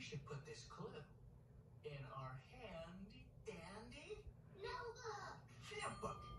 should put this clue in our handy dandy Notebook. notebook.